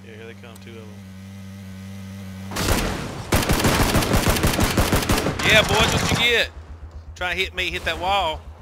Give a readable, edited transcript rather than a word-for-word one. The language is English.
Yeah, here they come, two of them. Yeah, boys, what you get? Trying to hit me, hit that wall.